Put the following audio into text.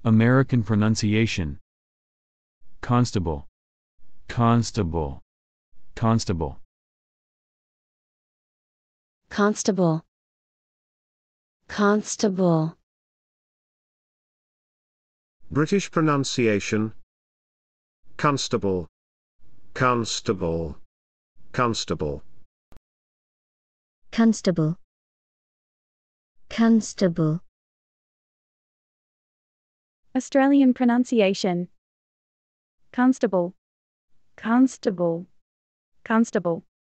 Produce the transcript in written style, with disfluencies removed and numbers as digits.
American pronunciation. Constable, constable, constable. Constable, constable. British pronunciation. Constable, constable, constable. Constable, constable. Australian pronunciation. Constable, constable, constable.